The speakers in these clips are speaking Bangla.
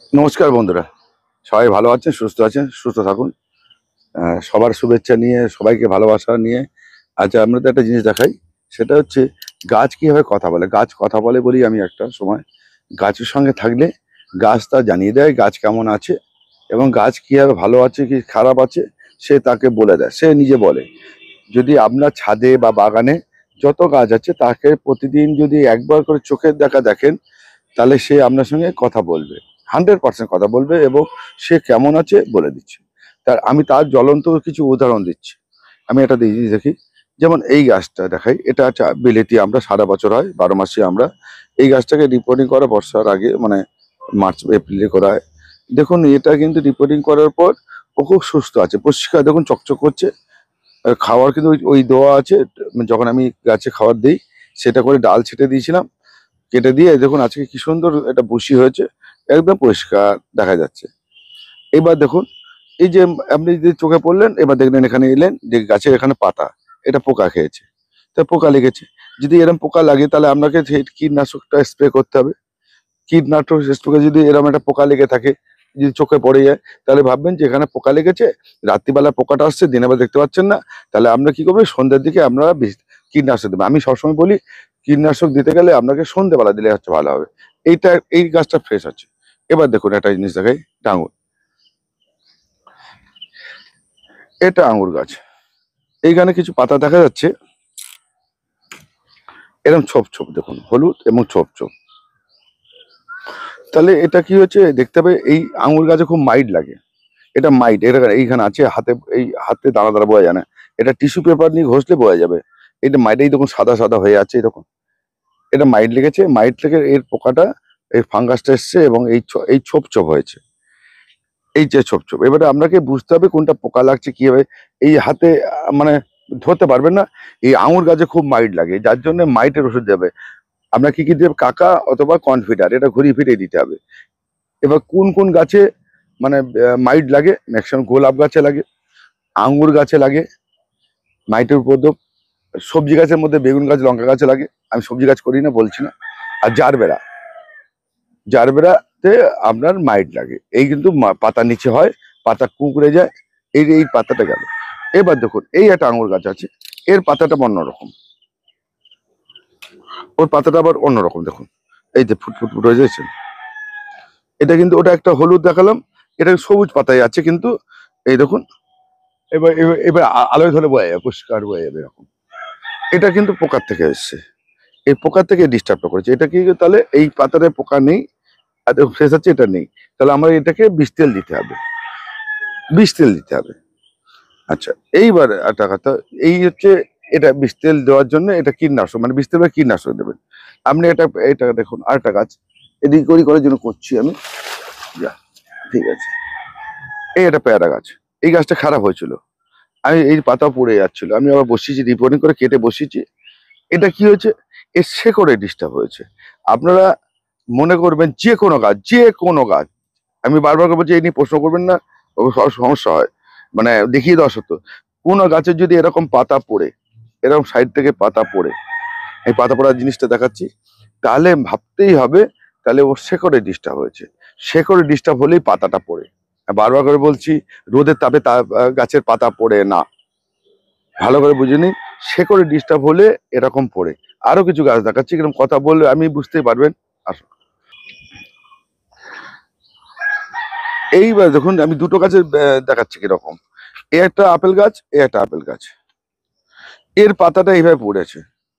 নমস্কার বন্ধুরা, সবাই ভালো আছেন, সুস্থ থাকুন। সবার শুভেচ্ছা নিয়ে, সবাইকে ভালোবাসা নিয়ে আজ আমরা তো একটা জিনিস দেখাই। সেটা হচ্ছে গাছ কিভাবে কথা বলে। গাছ কথা বলে বলি আমি একটা সময় গাছের সঙ্গে থাকলে গাছ তা জানিয়ে দেয় গাছ কেমন আছে এবং গাছ কিভাবে ভালো আছে কি খারাপ আছে সে তাকে বলে দেয়, সে নিজে বলে। যদি আপনার ছাদে বা বাগানে যত গাছ আছে তাকে প্রতিদিন যদি একবার করে চোখের দেখা দেখেন, তাহলে সে আপনার সঙ্গে কথা বলবে, 100% কথা বলবে এবং সে কেমন আছে বলে দিচ্ছে। আমি তার জ্বলন্ত কিছু উদাহরণ দিচ্ছি। আমি এটা দিয়ে দেখি, যেমন এই গাছটা দেখাই। এটা হচ্ছে বিলেতি, আমরা সারা বছর হয়, 12 মাসে আমরা এই গাছটাকে রিপোর্টিং করা বর্ষার আগে, মানে মার্চ এপ্রিলে করা হয়। দেখুন এটা কিন্তু রিপোর্টিং করার পর ও খুব সুস্থ আছে, পরিষ্কার দেখুন, চকচক করছে। খাওয়ার কিন্তু ওই ওই দেওয়া আছে। যখন আমি গাছে খাবার দিই সেটা করে ডাল ছেটে দিয়েছিলাম, কেটে দিয়ে দেখুন আজকে কি সুন্দর এটা বসি হয়েছে, একদম পরিষ্কার দেখা যাচ্ছে। এবার দেখুন, এই যে আপনি যে চোখে পড়লেন, এবার দেখলেন এখানে এলেন যে গাছের এখানে পাতা, এটা পোকা খেয়েছে, তা পোকা লেগেছে। যদি এরকম পোকা লাগে তাহলে আপনাকে সেই কীটনাশকটা স্প্রে করতে হবে। কীটনাশক স্প্রে যদি এরকম একটা পোকা লেগে থাকে, যদি চোখে পড়ে যায়, তাহলে ভাববেন যে এখানে পোকা লেগেছে, রাত্রিবেলা পোকাটা আসছে, দিনের বেলা দেখতে পাচ্ছেন না। তাহলে আমরা কি করবো, সন্ধ্যের দিকে আমরা কীটনাশক দেবো। আমি সবসময় বলি কীটনাশক দিতে গেলে আপনাকে সন্ধ্যেবেলা দিলে হচ্ছে ভালো হবে। এইটা, এই গাছটা ফ্রেশ আছে। এবার দেখুন একটা জিনিস দেখাই, আঙুর। এটা আঙুর গাছ, এইখানে কিছু পাতা দেখা যাচ্ছে এরকম ছোপ ছোপ, দেখুন হলুদ এবং ছোপ ছোপ। তাহলে এটা কি হচ্ছে দেখতে হবে, এই আঙুর গাছে খুব মাইট লাগে। এটা মাইট, এটা এইখানে আছে হাতে, এই হাতে দানা দানা বোঝা যায় না। এটা টিস্যু পেপার নিয়ে ঘষলে বোঝা যাবে। এটা মাইটেই দেখুন সাদা সাদা হয়ে আছে, এরকম। এটা মাইট লেগেছে, মাইট থেকে এর পোকাটা, এই ফাঙ্গাসটা এসছে এবং এই ছোপ ছোপ হয়েছে। এই যে ছোপ ছোপ, এবারে আপনাকে বুঝতে হবে কোনটা পোকা লাগছে কিভাবে। এই হাতে মানে ধরতে পারবেন না। এই আঙুর গাছে খুব মাইট লাগে, যার জন্য মাইটের ওষুধ দেবে। আপনার কি দেবে, কাকা অথবা কনফিডার, এটা ঘুরিয়ে ফিরিয়ে দিতে হবে। এবার কোন কোন গাছে মানে মাইট লাগে, ম্যাক্সিমাম গোলাপ গাছে লাগে, আঙ্গুর গাছে লাগে মাইটের উপদ্রব। সবজি গাছের মধ্যে বেগুন গাছ, লঙ্কা গাছে লাগে। আমি সবজি গাছ করি না, বলছি না। আর জারবেরা, জারবেরাতে আপনার মাইট লাগে। এই কিন্তু পাতার নিচে হয়, পাতা কুঁকড়ে যায়। এই যে এই পাতাটা গেল। এবার দেখুন এই একটা আঙুর গাছ আছে, এর পাতাটা অন্যরকম, ওর পাতাটা আবার অন্যরকম। দেখুন এই যে ফুট ফুট ফুট হয়ে যাচ্ছে। এটা কিন্তু, ওটা একটা হলুদ দেখালাম, এটা সবুজ পাতায় আছে কিন্তু। এই দেখুন, এবার এবার এবার আলোয় ধরে বোঝা যাবে, পরিষ্কার বোঝা যাবে এরকম। এটা কিন্তু পোকার থেকে এসছে, এই পোকার থেকে ডিস্টার্বটা করেছে। এটা কি, তাহলে এই পাতাতে পোকা নেই আর ফ্রেশ আছে, এটা নেই। তাহলে আমার এটাকে বিষ তেল দিতে হবে, বিষ তেল দিতে হবে। আচ্ছা, এইবার একটা কথা, এই হচ্ছে এটা বিষ তেল দেওয়ার জন্য এটা কীটনাশক, মানে বিষ তেল বা কীটনাশক দেবেন আপনি। এটা এটা দেখুন আরেকটা গাছ, এদিক করি করার জন্য করছি আমি। যা, ঠিক আছে। এই একটা পেয়ারা গাছ, এই গাছটা খারাপ হয়েছিল, আমি এই পাতা পড়ে যাচ্ছিল, আমি আবার বসিয়েছি, রিপোর্টিং করে কেটে বসিয়েছি। এটা কি হয়েছে, এর শেকড়ে ডিস্টার্ব হয়েছে। আপনারা মনে করবেন যে কোনো গাছ, যে কোনো গাছ, আমি বারবার করে বলছি এই নিয়ে প্রশ্ন করবেন না, সমস্যা হয়, মানে দেখিয়ে দেওয়া সত্য। কোনো গাছের যদি এরকম পাতা পড়ে, এরকম সাইড থেকে পাতা পড়ে, এই পাতা পড়ার জিনিসটা দেখাচ্ছি, তাহলে ভাবতেই হবে তাহলে ওর শেকড়ে ডিস্টার্ব হয়েছে। শেকড়ে ডিস্টার্ব হলেই পাতাটা পড়ে। বারবার করে বলছি, রোদের তাপে গাছের পাতা পড়ে না, ভালো করে বুঝে নিন। শেকড়ে ডিস্টার্ব হলে এরকম পড়ে। আরো কিছু গাছ দেখাচ্ছি, কিরকম কথা বললে আমি বুঝতেই পারবেন। আসো, এইবার দেখুন আমি দুটো গাছের দেখাচ্ছি কিরকম। এ একটা আপেল গাছ, এ একটা আপেল গাছ। এর পাতাটা এইভাবে পড়েছে,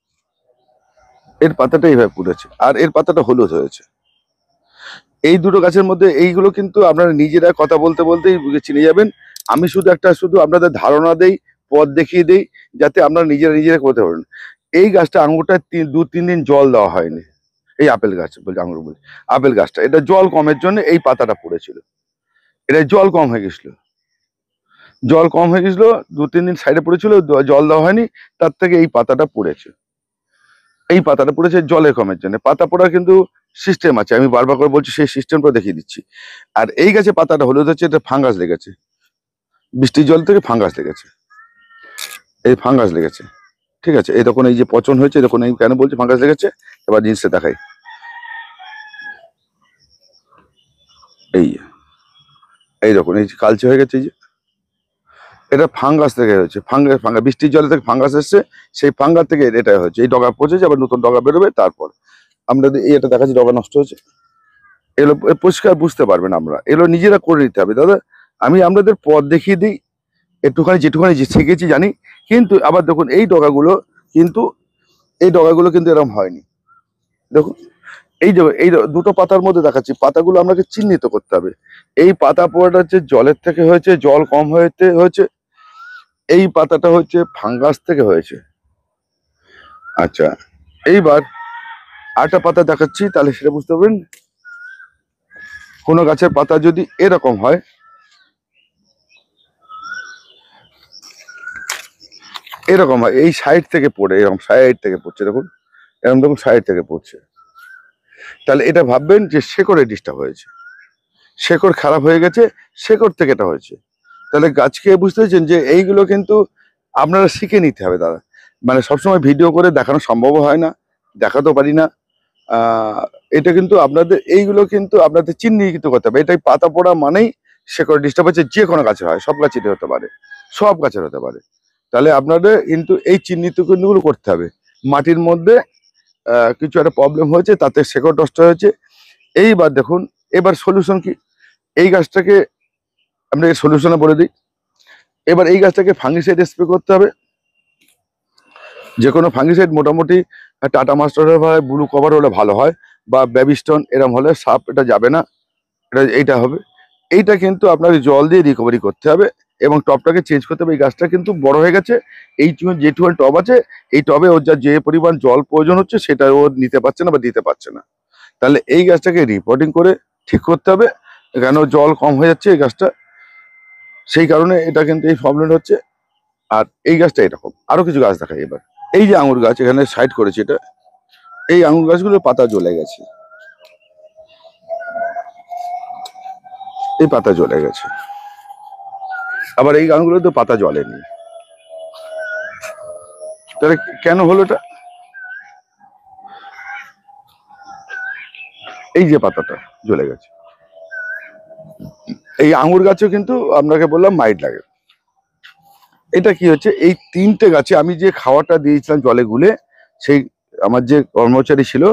এর পাতাটা এইভাবে পড়েছে, আর এর পাতাটা হলুদ হয়েছে। এই দুটো গাছের মধ্যে এইগুলো কিন্তু আপনারা নিজেরা কথা বলতে বলতেই চিনে যাবেন। আমি শুধু আপনাদের ধারণা দেই, পথ দেখিয়ে দেই, যাতে আপনারা নিজেরা নিজেরা করতে পারেন। এই গাছটা আঙুরটা 2-3 দিন জল দেওয়া হয়নি। এই আপেল গাছ বলছি, আঙুর বলছি, আপেল গাছটা, এটা জল কমের জন্য এই পাতাটা পড়েছিল। এটা জল কম হয়ে গেছিল, জল কম হয়ে গেছিল, 2-3 দিন সাইডে পড়েছিল, জল দেওয়া হয়নি, তার থেকে এই পাতাটা পড়েছে। এই পাতাটা পড়েছে জলের কমের জন্য। পাতা পড়ার কিন্তু সিস্টেম আছে, আমি বারবার করে বলছি, সেই সিস্টেমটা দেখিয়ে দিচ্ছি। আর এই গাছে পাতাটা হলুদ হচ্ছে, এটা ফাঙ্গাস লেগেছে, বৃষ্টির জল থেকে ফাঙ্গাস লেগেছে, এই ফাঙ্গাস লেগেছে। ঠিক আছে, এই দেখুন এই যে পচন হয়েছে, দেখুন এই কেন বলছি ফাঙ্গাস লেগেছে। এবার জিনিসটা দেখাই, এই এই দেখুন, এই যে কালচে হয়ে গেছে, এই যে এটা ফাঙ্গাস থেকে হয়েছে। ফাঙ্গাস বৃষ্টির জলে থেকে ফাঙ্গাস এসছে, সেই ফাঙ্গাস থেকে এটা হয়েছে। এই ডগা পচেছে, আবার নতুন ডগা বেরোবে। তারপর আমরা এটা দেখাচ্ছি ডগা নষ্ট হয়েছে। এগুলো পরিষ্কার বুঝতে পারবেন, আমরা এগুলো নিজেরা করে নিতে হবে দাদা। আমি আপনাদের পথ দেখিয়ে দিই, একটুখানি যেটুখানি শিখেছি জানি। কিন্তু আবার দেখুন কিন্তু এই ডগাগুলো কিন্তু এরকম হয়নি। দেখুন এই দুটো পাতার মধ্যে দেখাচ্ছি, পাতাগুলো আপনাকে চিহ্নিত করতে হবে। এই পাতা পোড়াটা হচ্ছে জলের থেকে হয়েছে, জল কম হয়েছে। এই পাতাটা হচ্ছে ফাঙ্গাস থেকে হয়েছে। আচ্ছা, এইবার আরেকটা পাতা দেখাচ্ছি, তাহলে সেটা বুঝতে পারবেন। কোনো গাছের পাতা যদি এরকম হয়, এই সাইড থেকে পড়ে, এরকম সাইড থেকে পড়ছে, দেখুন এরকম দেখুন সাইড থেকে পড়ছে, তাহলে এটা ভাববেন যে শেকড়ে ডিস্টার্ব হয়েছে, শেকড় খারাপ হয়ে গেছে, শেকড় থেকে এটা হয়েছে। তাহলে গাছকে বুঝতে পেরেছেন যে এইগুলো কিন্তু আপনারা শিখে নিতে হবে দাদা। মানে সবসময় ভিডিও করে দেখানো সম্ভব হয় না, দেখাতেও পারি না। এটা কিন্তু এইগুলো কিন্তু আপনাদের চিহ্নিত করতে হবে। এটাই পাতা পোড়া মানেই শেকড় ডিস্টার্ব হচ্ছে, যে কোনো গাছে হয়, সব গাছেরই হতে পারে, সব গাছের হতে পারে। তাহলে আপনাদের কিন্তু এই চিহ্নিত গুলো করতে হবে। মাটির মধ্যে কিছু একটা প্রবলেম হয়েছে, তাতে শেকড় নষ্ট হয়েছে। এইবার দেখুন, এবার সলিউশন কি? এই গাছটাকে আমরা এই সলিউশনে বলে দিই। এবার এই গাছটাকে ফাঙ্গিসাইড স্প্রে করতে হবে, যে কোনো ফাঙ্গিসাইড। মোটামুটি টাটা মাস্টার হয়, ব্লু কভার হলে ভালো হয়, বা বেবিস্টন এরম হলে সাপ এটা যাবে না, এইটা হবে। এইটা কিন্তু আপনাকে জল দিয়ে রিকভারি করতে হবে, এবং টবটাকে চেঞ্জ করতে হবে। এই গাছটা কিন্তু বড় হয়ে গেছে, যেটুকু টব আছে, এই টবে ওর যে পরিমাণ জল প্রয়োজন হচ্ছে সেটা ও নিতে পারছে না বা দিতে পারছে না। তাহলে এই গাছটাকে রিপোর্টিং করে ঠিক করতে হবে, কেন জল কম হয়ে যাচ্ছে এই গাছটা, সেই কারণে এটা কিন্তু এই প্রবলেম হচ্ছে। আর এই গাছটা এরকম আরো কিছু গাছ দেখাই এবার। এই যে আঙুর গাছ এখানে সাইড করেছি, এটা এই আঙুর গাছগুলোর পাতা জ্বলে গেছে, এই পাতা জ্বলে গেছে। আবার এই গাছগুলো তো পাতা জ্বলেনি, তাহলে কেন হলো এটা? এই যে পাতাটা জ্বলে গেছে। এই আঙুর গাছেও কিন্তু আপনাকে বললাম মাইট লাগে। এটা কি হচ্ছে, এই তিনটে গাছে আমি যে খাওয়াটা দিয়েছিলাম জলে গুলে, সেই আমার যে কর্মচারী ছিল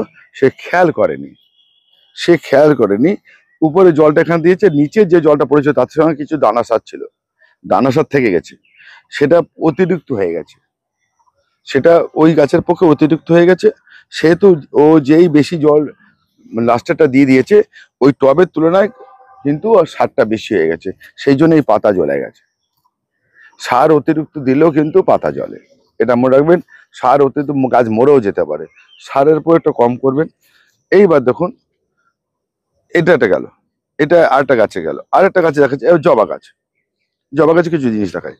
সে খেয়াল করেনি উপরে জলটা এখানে দিয়েছে, নিচে যে জলটা পড়েছে তার সঙ্গে কিছু দানা সার ছিল, দানা সার থেকে গেছে, সেটা অতিরিক্ত হয়ে গেছে, সেটা ওই গাছের পক্ষে অতিরিক্ত হয়ে গেছে। সেহেতু ও যেই বেশি জল লাস্টেরটা দিয়ে দিয়েছে, ওই টবের তুলনায় কিন্তু সারটা বেশি হয়ে গেছে, সেই জন্য এই পাতা জ্বলে গেছে। সার অতিরিক্ত দিলেও কিন্তু পাতা জ্বলে, এটা মনে রাখবেন। সার অতিরিক্ত গাছ মরেও যেতে পারে, সারের প্রয়োগটা কম করবেন। এইবার দেখুন, এটা গেল, এটা আরেকটা গাছে গেল, আরেকটা গাছে দেখাচ্ছে জবা গাছ। জবা গাছে কিছু জিনিস দেখায়,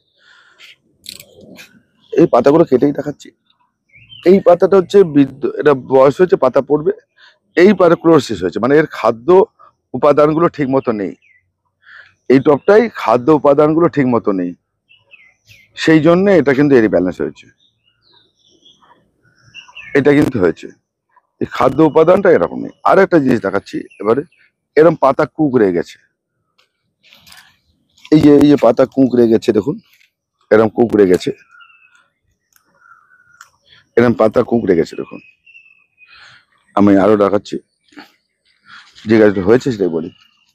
এই পাতাগুলো কেটেই দেখাচ্ছি। এই পাতাটা হচ্ছে এটা বয়স হয়েছে, পাতা পড়বে। এই পাতা ক্লোরোসিস হয়েছে, মানে এর খাদ্য উপাদানগুলো ঠিক মতো নেই, এই টবটাই খাদ্য উপাদানগুলো ঠিক মতো নেই, সেই জন্য এটা কিন্তু এর ব্যালেন্স হয়েছে, এটা কিন্তু হয়েছে। এই খাদ্য উপাদানটা এরকম নেই। আর একটা জিনিস দেখাচ্ছি এবারে, এরকম পাতা কুঁকড়ে গেছে, এই যে পাতা কুঁকড়ে গেছে, দেখুন এরকম কুঁকড়ে গেছে, এরকম পাতা কুঁকড়ে গেছে, দেখুন। আমি আরো দেখাচ্ছি, যে গাছটা হয়েছে সেটাই বলি।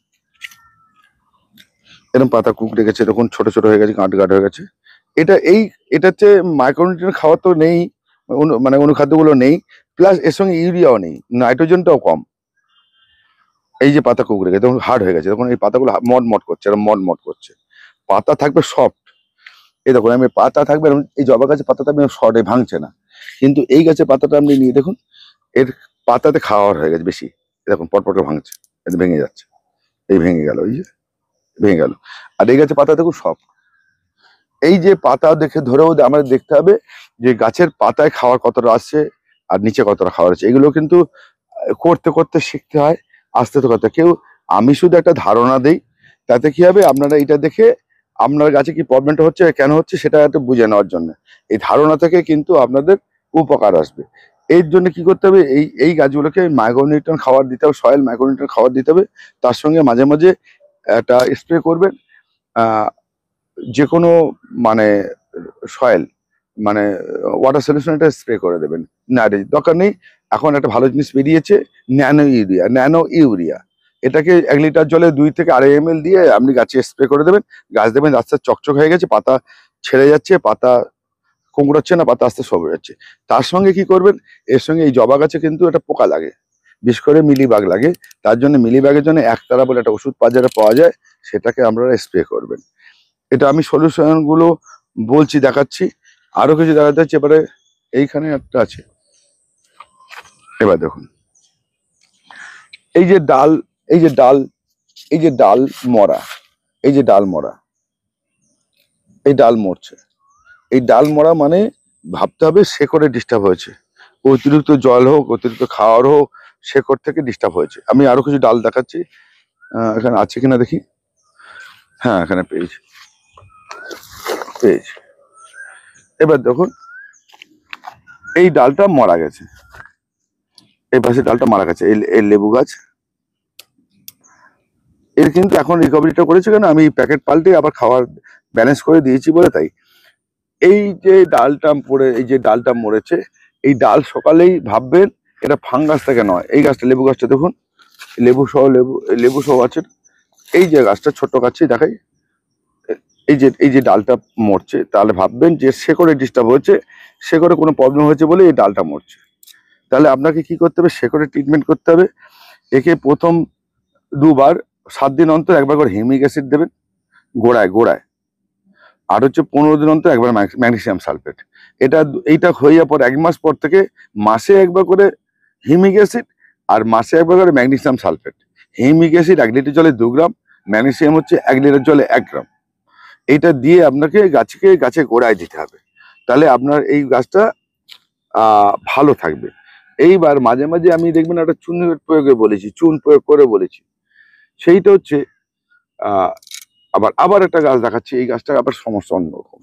এরকম পাতা কুঁকড়ে গেছে, দেখুন ছোট ছোট হয়ে গেছে, গাঁট গাঁট হয়ে গেছে। এটা হচ্ছে মাইক্রোনিউট্রিয়েন্ট খাওয়া তো নেই, মানে অনুখাদ্যগুলো নেই, প্লাস এর সঙ্গে ইউরিয়াও নেই, নাইট্রোজেনটাও কম। এই যে পাতা কুঁকড়ে গেছে, দেখুন হার্ড হয়ে গেছে, দেখুন এই পাতাগুলো মটমট করছে, এরকম মটমট করছে। পাতা থাকবে সফট, এই দেখুন আমি পাতা থাকবে এই জবা গাছের পাতা থাকবে শর্টে, ভাঙছে না। কিন্তু এই গাছের পাতাটা আপনি নিয়ে দেখুন, এর পাতাতে খাওয়ার হয়ে গেছে বেশি, দেখুন পটপট করে ভাঙছে, ভেঙে যাচ্ছে, এই ভেঙে গেল, এই যে ভেঙে গেল। আর এই গাছের পাতা দেখুন সব, এই যে পাতা দেখে ধরেও আমাদের দেখতে হবে যে গাছের পাতায় খাওয়ার কতটা আসছে আর নিচে কতটা খাওয়ার আছে। এগুলো কিন্তু করতে করতে শিখতে হয়, আস্তে আস্তে করতে। আমি শুধু একটা ধারণা দেই, তাতে কি হবে, আপনারা এটা দেখে আপনার গাছে কি প্রবলেমটা হচ্ছে, কেন হচ্ছে, সেটা একটু বুঝে নেওয়ার জন্য। এই ধারণা থেকে কিন্তু আপনাদের উপকার আসবে। এর জন্য কি করতে হবে, এই গাছগুলোকে মাইক্রোনিউট্রিয়েন্ট খাবার দিতে হবে, সয়েল মাইক্রোনিউট্রিয়েন্ট খাবার দিতে হবে। তার সঙ্গে মাঝে মাঝে একটা স্প্রে করবেন, আহ, যে কোনো মানে সয়েল মানে ওয়াটার সলিউশন এটা স্প্রে করে দেবেন। না রে, দরকার নেই। এখন একটা ভালো জিনিস বেরিয়েছে, ন্যানো ইউরিয়া। এটাকে 1 লিটার জলে 2 থেকে 2.5 ml দিয়ে আপনি গাছে স্প্রে করে দেবেন। গাছ দেবেন আস্তে আস্তে চকচক হয়ে গেছে, পাতা ছেড়ে যাচ্ছে, পাতা কুঁকড়াচ্ছে না, পাতা আস্তে সবুজ যাচ্ছে। তার সঙ্গে কি করবেন, এর সঙ্গে এই জবা গাছে কিন্তু একটা পোকা লাগে, বিশেষ করে মিলিবাগ লাগে। তার জন্য মিলিবাগের জন্য একতারা বলে একটা ওষুধ বাজারে পাওয়া যায়, সেটাকে আপনারা স্প্রে করবেন। এটা আমি সলিউশন গুলো বলছি, দেখাচ্ছি। আরো কিছু দেখাতে যাচ্ছে। এবারে এইখানে একটা আছে, এবার দেখুন এই যে ডাল, এই যে ডাল, এই যে ডাল মরা, এই যে ডাল মরা, এই ডাল মরছে। এই ডাল মরা মানে ভাবতে হবে শেকড়ে ডিস্টার্ব হয়েছে, অতিরিক্ত জল হোক, অতিরিক্ত খাওয়ার হোক, শেকড় থেকে ডিস্টার্ব হয়েছে। আমি আরো কিছু ডাল দেখাচ্ছি, এখানে আছে কিনা দেখি। হ্যাঁ, এখানে পেয়েছি পেয়েছি। এবার দেখুন এই ডালটা মারা গেছে, এই পাশে ডালটা মারা গেছে। এই লেবু গাছ, এর কিন্তু এখন রিকভারিটা করেছে কেন, আমি প্যাকেট পাল্টে আবার খাওয়ার ব্যালেন্স করে দিয়েছি বলে তাই। এই যে ডালটা পড়ে, এই যে ডালটা মরেছে, এই ডাল সকালেই ভাববেন এটা ফাঙ্গাস থেকে নয়। এই গাছটা, লেবু গাছটা দেখুন, লেবু সহ আছে। এই যে গাছটা ছোট গাছই দেখাই, এই যে ডালটা মরছে, তাহলে ভাববেন যে শেকড়ে ডিস্টার্ব হয়েছে, শেকড়ে কোনো প্রবলেম হয়েছে বলে এই ডালটা মরছে। তাহলে আপনাকে কি করতে হবে, শেকড়ে ট্রিটমেন্ট করতে হবে। একে প্রথম 2বার 7 দিন অন্তর একবার করে হিউমিক অ্যাসিড দেবেন গোড়ায় গোড়ায়। আর হচ্ছে 15 দিন অন্তর একবার ম্যাগনেসিয়াম সালফেট। এইটা হয়ে যাওয়ার পর 1 মাস পর থেকে মাসে একবার করে হিউমিক অ্যাসিড, আর মাসে একবার করে magnesium sulphate. Humic acid 1 litre জলে 2 গ্রাম, ম্যাগনেসিয়াম হচ্ছে 1 লিটার জলে 1 গ্রাম। এইটা দিয়ে আপনাকে গাছে গোড়ায় দিতে হবে, তাহলে আপনার এই গাছটা ভালো থাকবে। এইবার মাঝে মাঝে আমি দেখবেন একটা চুনের প্রয়োগে বলেছি, চুন প্রয়োগ করে বলেছি। সেইটা হচ্ছে আহ আবার একটা গাছ দেখাচ্ছি। এই গাছটা আবার সমস্যা অন্যরকম।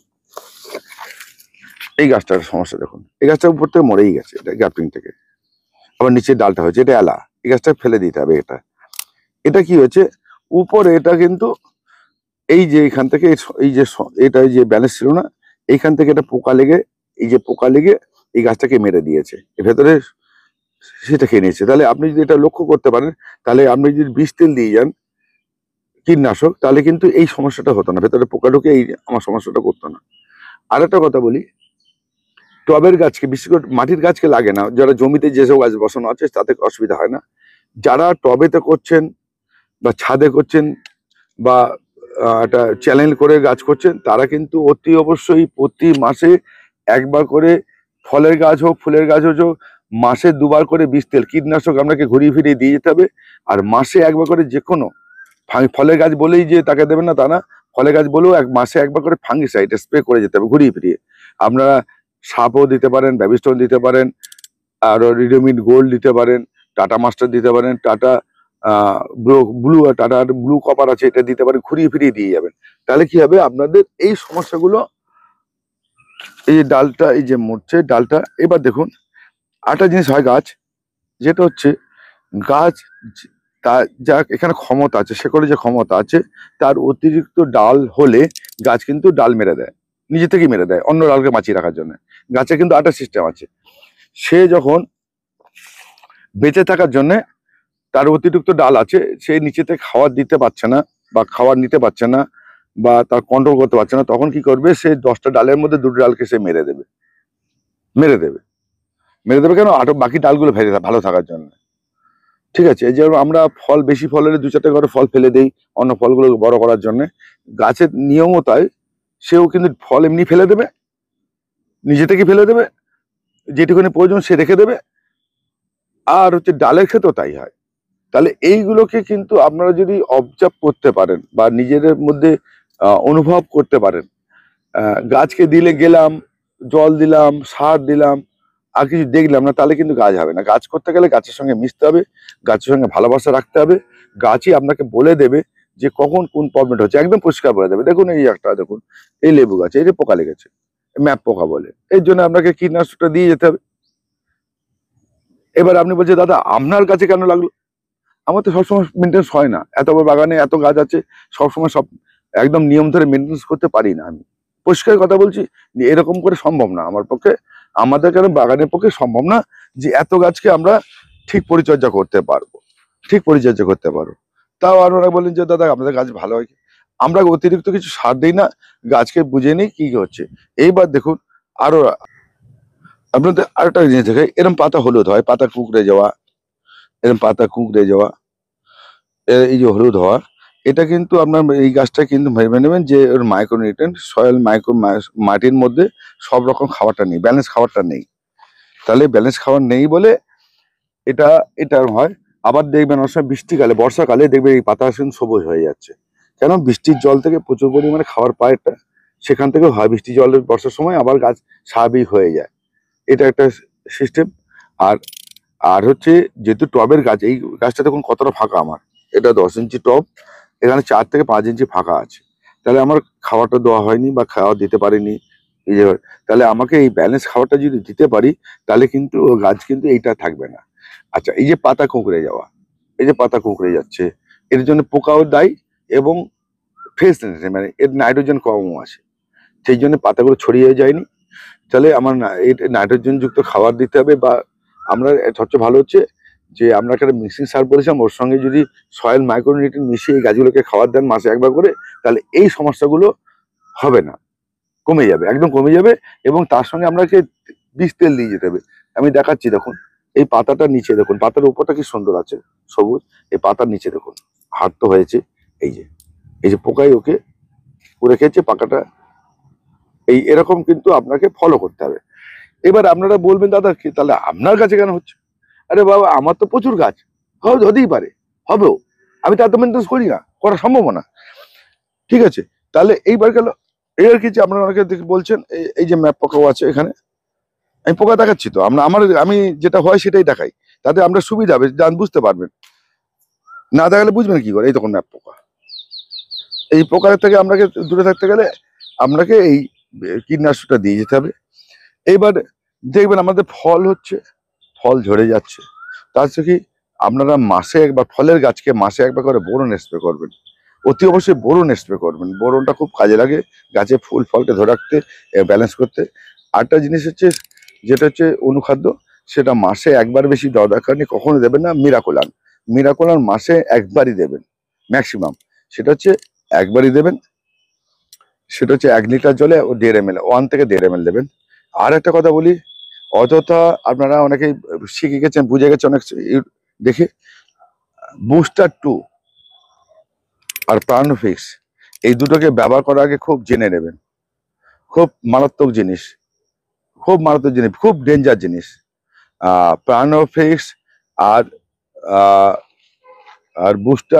এই গাছটার সমস্যা দেখুন, এই গাছটা উপর থেকে মরেই গেছে, এটা গ্যাপিং থেকে। আবার নিচে ডালটা হয়েছে, এটা এলা। এই গাছটা ফেলে দিতে হবে। এটা কি হয়েছে, উপরে এটা কিন্তু এই যে এখান থেকে এটা যে ব্যালেন্স ছিল না, এইখান থেকে এটা পোকা লেগে, এই যে পোকা লেগে এই গাছটাকে মেরে দিয়েছে, এর ভেতরে সেটা খেয়ে নিয়েছে। তাহলে আপনি যদি এটা লক্ষ্য করতে পারেন, তাহলে আপনি যদি বিষ তেল দিয়ে যান কীটনাশক, তাহলে কিন্তু এই সমস্যাটা হতো না, ভেতরে পোকা ঢুকে এই আমার সমস্যাটা করতো না। আর একটা কথা বলি, টবের গাছকে, বিশেষ করে মাটির গাছকে লাগে না, যারা জমিতে যেসব গাছ বসানো আছে তাতে অসুবিধা হয় না। যারা টবেতে করছেন বা ছাদে করছেন বা একটা চ্যানেল করে গাছ করছেন, তারা কিন্তু অতি অবশ্যই প্রতি মাসে একবার করে, ফলের গাছ হোক ফুলের গাছ হোক, মাসে 2বার করে বিষ তেল কীটনাশক আপনাকে ঘুরিয়ে ফিরিয়ে দিয়ে যেতে হবে। আর মাসে একবার করে যে কোনো ফলের গাছ বলেই যে তাকে দেবেন না তা না, ফলের গাছ বলেও মাসে একবার করে ফাঙ্গিসাইড স্প্রে করে যেতে হবে ঘুরিয়ে ফিরিয়ে। আপনারা সাপও দিতে পারেন, ব্যাবিস্টন দিতে পারেন, আর রিডোমিন গোল্ড দিতে পারেন, টাটা মাস্টার দিতে পারেন, টাটার ব্লু কপার আছে, এটা দিতে পারেন, ঘুরিয়ে ফিরিয়ে দিয়ে যাবেন। তাহলে কি হবে, আপনাদের এই সমস্যাগুলো, এই যে ডালটা এই যে মরছে ডালটা। এবার দেখুন একটা জিনিস হয় গাছ, যেটা হচ্ছে গাছ তার যা এখানে ক্ষমতা আছে, শেকড়ে যে ক্ষমতা আছে, তার অতিরিক্ত ডাল হলে গাছ কিন্তু ডাল মেরে দেয়, নিজে থেকেই মেরে দেয় অন্য ডালকে বাঁচিয়ে রাখার জন্য। গাছে কিন্তু একটা সিস্টেম আছে, সে যখন বেঁচে থাকার জন্য তার অতিরিক্ত ডাল আছে, সে নিচে থেকে খাবার দিতে পারছে না বা খাবার নিতে পারছে না বা তার কন্ট্রোল করতে পারছে না, তখন কি করবে, সে 10টা ডালের মধ্যে 2টো ডালকে সে মেরে দেবে। মেরে দেবে মেরে দেবে কেন, বাকি ডালগুলো ভালো থাকার জন্য। ঠিক আছে, এই যে আমরা বেশি ফল হলে 2-4টা করে ফল ফেলে দেই অন্য ফলগুলো বড় করার জন্য, গাছের নিয়মও তাই। সেও কিন্তু ফল এমনি ফেলে দেবে, নিজে থেকে ফেলে দেবে, যেটুকুনি প্রয়োজন সে রেখে দেবে। আর হচ্ছে ডালের ক্ষেত্রেও তাই হয়। তাহলে এইগুলোকে কিন্তু আপনারা যদি অবজার্ভ করতে পারেন বা নিজেদের মধ্যে অনুভব করতে পারেন, গাছকে গেলাম, জল দিলাম, সার দিলাম, আর কিছু দেখলাম না, তাহলে কিন্তু গাছ হবে না। গাছ করতে গেলে গাছের সঙ্গে মিশতে হবে, গাছের সঙ্গে ভালোবাসা রাখতে হবে। গাছই আপনাকে বলে দেবে যে কখন কোন প্রবলেমটা হচ্ছে, একদম পরিষ্কার বলে দেবে। দেখুন এই একটা, দেখুন এই লেবু গাছে এই যে পোকা লেগেছে, ম্যাপ পোকা বলে, এর জন্য আপনাকে কীটনাশকটা দিয়ে যেতে হবে। এবার আপনি বলছেন দাদা আপনার কাছে কেন লাগলো? আমার তো সবসময় মেনটেন্স হয় না, এত বড় বাগানে এত গাছ আছে, সবসময় সব একদম নিয়ম ধরে মেনটেন্স করতে পারি না আমি। পরিষ্কার কথা বলছি, যে এরকম করে সম্ভব না আমার পক্ষে, আমাদের কেন বাগানের পক্ষে সম্ভব না যে এত গাছকে আমরা ঠিক পরিচর্যা করতে পারবো, ঠিক পরিচর্যা করতে পারবো। তাও আর ওরা বলেন যে দাদা আমাদের গাছ ভালো হয় কি? আমরা অতিরিক্ত কিছু সার দিই না, গাছকে বুঝে নিই কি হচ্ছে। এইবার দেখুন আরো আপনাদের আরেকটা জিনিস দেখে, এরকম পাতা হলুদ হয়, পাতা কুঁকড়ে যাওয়া, এরকম পাতা কুঁকড়ে যাওয়া, এই যে হলুদ হওয়া, এটা কিন্তু আপনার এই গাছটা কিন্তু ভেবে নেবেন যে ওর মাইক্রোনিউট্রিয়েন্ট সয়েল মাটির মধ্যে সব রকম খাবারটা নেই, ব্যালেন্স খাবারটা নেই। তাহলে ব্যালেন্স খাবার নেই বলে এটা এটা হয়। আবার দেখবেন অনেক সময় বৃষ্টিকালে, বর্ষাকালে দেখবেন এই পাতা কিন্তু সবুজ হয়ে যাচ্ছে, কেন? বৃষ্টির জল থেকে প্রচুর পরিমাণে খাবার পায় এটা, সেখান থেকে হয় বৃষ্টি জলের বর্ষার সময় আবার গাছ স্বাভাবিক হয়ে যায়। এটা একটা সিস্টেম। আর আর হচ্ছে যেহেতু টবের গাছ, এই গাছটা দেখুন কতটা ফাঁকা আমার, এটা 10 ইঞ্চি টব, এখানে 4 থেকে 5 ইঞ্চি ফাঁকা আছে। তাহলে আমার খাবারটা দেওয়া হয়নি বা খাওয়া দিতে পারিনি, এই যে, তাহলে আমাকে এই ব্যালেন্স খাবারটা যদি দিতে পারি তাহলে কিন্তু গাছ কিন্তু এইটা থাকবে না। আচ্ছা, এই যে পাতা কুঁকড়ে যাওয়া, এই যে পাতা কুঁকড়ে যাচ্ছে, এর জন্য পোকাও দায়ী এবং ফ্রেশনেস মানে এর নাইট্রোজেন কমও আছে, সেই জন্য পাতাগুলো ছড়িয়ে যায়নি। তাহলে আমার নাইট্রোজেন যুক্ত খাবার দিতে হবে, বা আমরা সবচেয়ে ভালো হচ্ছে যে আমরা একটা মিক্সিং সার বলেছিলাম, ওর সঙ্গে যদি সয়েল মাইক্রোনিউট্রিয়েন্ট মিশিয়ে এই গাছগুলোকে খাবার দেন মাসে একবার করে, তাহলে এই সমস্যাগুলো হবে না, কমে যাবে, একদম কমে যাবে। এবং তার সঙ্গে আপনাকে বীজ তেল দিয়ে যেতে হবে। আমি দেখাচ্ছি, দেখুন এই পাতাটার নিচে দেখুন, পাতার উপরটা কি সুন্দর আছে সবুজ, এই পাতার নিচে দেখুন হাট তো হয়েছে, এই যে, এই যে পোকাই ওকে পুড়ে খেয়েছে পাকাটা, এই এরকম কিন্তু আপনাকে ফলো করতে হবে। এবার আপনারা বলবেন দাদা কি তাহলে আপনার কাছে কেন হচ্ছে? আরে বাবা, আমার তো প্রচুর গাছ, হতেই পারে, হবেও, আমি তো এত মেনটেন্স করি না, করা সম্ভব না, ঠিক আছে? তাহলে এইবার গেল এর কি, যে আপনারা অনেকে বলছেন এই যে ম্যাপ পোকাও আছে এখানে, আমি পোকা দেখাচ্ছি তো, আমি যেটা হয় সেটাই দেখাই, তাতে আমরা সুবিধা হবে, বুঝতে পারবেন। না দেখালে বুঝবেন কি করে? এই তখন ম্যাপ পোকা, এই পোকার থেকে আপনাকে দূরে থাকতে গেলে আপনাকে এই কীটনাশকটা দিয়ে যেতে হবে। এইবার দেখবেন আমাদের ফল হচ্ছে, ফল ঝরে যাচ্ছে, তার হচ্ছে কি, আপনারা মাসে একবার ফলের গাছকে মাসে একবার করে বোরন স্প্রে করবেন, অতি অবশ্যই বোরন স্প্রে করবেন, বোরনটা খুব কাজে লাগে গাছে ফুল ফলকে ধরে রাখতে, ব্যালেন্স করতে। আরেকটা জিনিস হচ্ছে, যেটা হচ্ছে অনুখাদ্য, সেটা মাসে একবার, বেশি দেওয়া দরকার নেই, কখনো দেবেন না। মিরাকোলান, মিরাকোলান মাসে একবারই দেবেন ম্যাক্সিমাম, সেটা হচ্ছে একবারই দেবেন, সেটা হচ্ছে 1 লিটার জলে ও 1.5 ml, 1 থেকে 1.5 ml দেবেন। আর একটা কথা বলি, অযথা আপনারা অনেকেই শিখে গেছেন, বুঝে গেছেন অনেক দেখে, বুস্টার 2 আর প্রাণফিক্স, এই দুটোকে ব্যবহার করার আগে খুব জেনে নেবেন, খুব মারাত্মক জিনিস, খুব মারাত্মক জিনিস, খুব ডেঞ্জার জিনিস। প্রাণফিক্স আর আহ, আর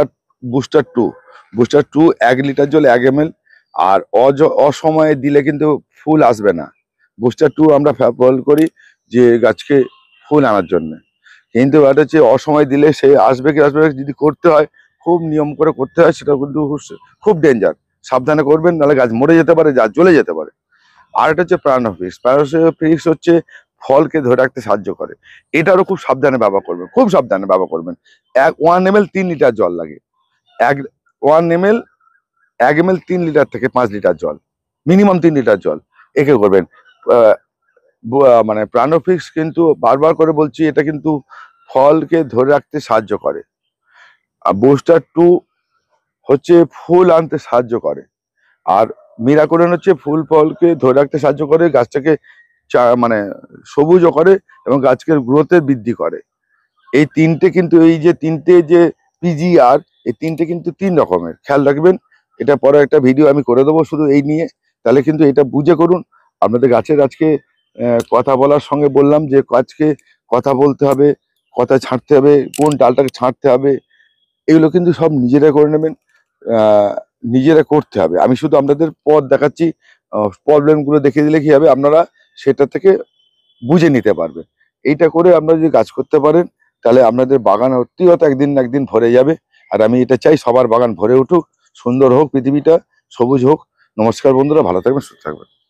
বুস্টার টু 1 লিটার জল 1 ml, আর অসময়ে দিলে কিন্তু ফুল আসবে না। বুস্টার 2 আমরা ব্যবহার করি যে গাছকে ফুল আনার জন্য, কিন্তু এটা হচ্ছে অসময় দিলে সে আসবে কি আসবে না, যদি করতে হয় খুব নিয়ম করে করতে হয়, সেটা কিন্তু খুব ডেঞ্জার, সাবধানে করবেন, নাহলে গাছ মরে যেতে পারে, গাছ জ্বলে যেতে পারে। আর এটা হচ্ছে প্রাণফিক্স, প্রাণফিক্স হচ্ছে ফলকে ধরে রাখতে সাহায্য করে, এটারও খুব সাবধানে ব্যবহার করবেন, খুব সাবধানে ব্যবহার করবেন। 1 ml 3 লিটার জল লাগে, এক 1 ml 1 ml 3 লিটার থেকে 5 লিটার জল, মিনিমাম 3 লিটার জল একে করবেন। আহ, মানে প্রাণফিক্স কিন্তু বারবার করে বলছি, এটা কিন্তু ফলকে ধরে রাখতে সাহায্য করে। আর বুস্টার 2 হচ্ছে ফুল আনতে সাহায্য করে, আর মিরাকোলিন হচ্ছে ফুল ফলকে ধরে রাখতে সাহায্য করে, গাছটাকে মানে সবুজও করে এবং গাছকে গ্রোথে বৃদ্ধি করে। এই তিনটে কিন্তু, এই যে তিনটে যে পিজিআর, এই তিনটে কিন্তু 3 রকমের, খেয়াল রাখবেন। এটা পরে একটা ভিডিও আমি করে দেবো শুধু এই নিয়ে, তাহলে কিন্তু এটা বুঝে করুন। আপনাদের গাছের আজকে কথা বলার সঙ্গে বললাম যে গাছকে কথা বলতে হবে, কথা ছাঁটতে হবে, কোন ডালটাকে ছাঁটতে হবে, এগুলো কিন্তু সব নিজেরা করে নেবেন, নিজেরা করতে হবে। আমি শুধু আপনাদের পথ দেখাচ্ছি, প্রবলেমগুলো দেখিয়ে দিলে কি হবে, আপনারা সেটা থেকে বুঝে নিতে পারবেন। এইটা করে আপনারা যদি কাজ করতে পারেন, তাহলে আপনাদের বাগান অতিগত একদিন না একদিন ভরে যাবে। আর আমি এটা চাই সবার বাগান ভরে উঠুক, সুন্দর হোক, পৃথিবীটা সবুজ হোক। নমস্কার বন্ধুরা, ভালো থাকবেন, সুস্থ থাকবেন।